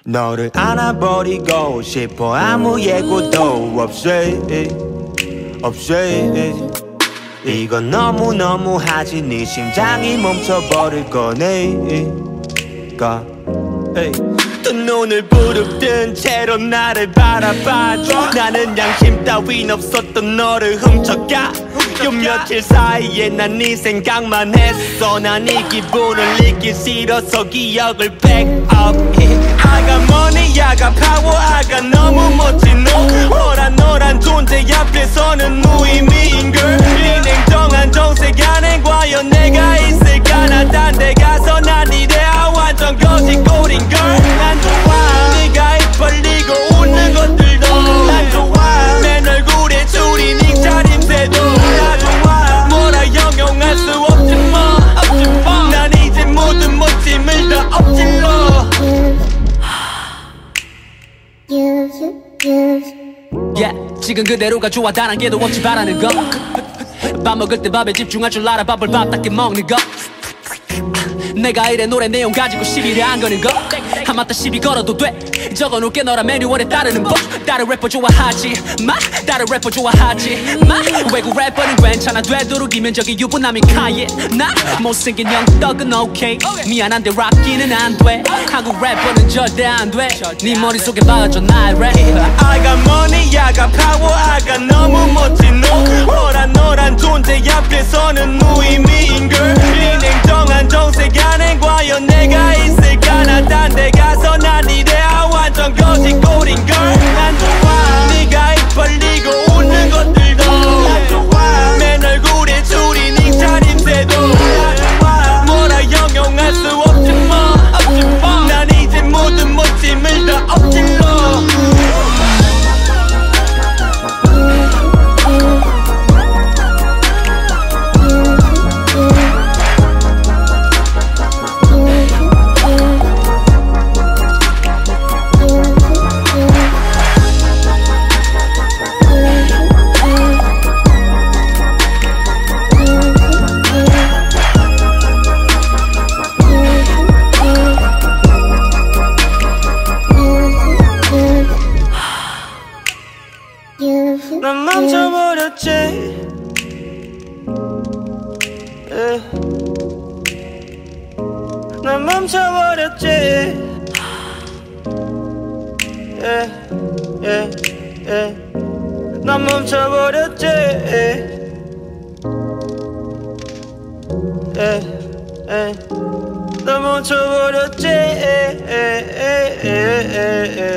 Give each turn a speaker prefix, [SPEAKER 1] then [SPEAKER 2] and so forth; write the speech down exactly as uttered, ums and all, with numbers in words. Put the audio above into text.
[SPEAKER 1] 너를 안아버리고 싶어 아무 예고도 없이 없이 이건 너무너무 하지 네 심장이 멈춰버릴 거니까 두 눈을 부릅뜬 채로 나를 바라봐줘 나는 양심 따윈 없었던 너를 훔쳐가 요 며칠 사이에 난 네 생각만 했어 난 이 기분을 잊기 싫어서 기억을 back up I got money, I got power, I got 너무 멋진 너 호란 노란 존재 앞에서는 무의미인 girl 이 냉정한 정색 안에 과연 내가 있을까 나 딴 데 가서 난 이래야 완전 거짓골인 girl 난 좋아 네가 입 벌리고 웃는 것들도 난 좋아 맨 얼굴에 줄인 이 차림새도 나 좋아 뭐라 형용할 수 없지 뭐 난 이제 모든 멋짐을 다 엎질러
[SPEAKER 2] yeah, 지금 그대로가 좋아 단 한 개도 없지 바라는 거 밥 먹을 때 밥에 집중할 줄 알아 밥을 밥답게 먹는 거 내가 이래 노래 내용 가지고 시비를 안 거는 거 하마터 시비 걸어도 돼 적어놓게 너라 매뉴얼에 따르는 법 다른 래퍼 좋아하지 마 다른 래퍼 좋아하지 마 외국 래퍼는 괜찮아 되도록이면 저기 유부남이 카예 나 못생긴 영떡은 오케이 미안한데 락기는 안돼 한국 래퍼는 절대 안돼 네 머릿속에 박아줘 나의 랩
[SPEAKER 1] I got money, I got power, I got 너무 멋진 너 호란 노란 존재 앞에서는 무의미인 girl 이 냉정한 정색 안에 과연 내가 있을까 나 딴 데 가서 난 이래야 완전 거짓골인 girl 난 좋아 네가 입 벌리고 웃는 것들도 난 좋아 맨 얼굴에 줄인 이 차림새도 난 좋아 뭐라 형용할 수 없지 뭐 난 이제 모든 멋짐을 다 엎질러 난 멈춰버렸지 yeah. 난 멈춰버렸지 yeah. Yeah. Yeah. 난 멈춰버렸지 yeah. Yeah. 난 멈춰버렸지 yeah. Yeah. Yeah.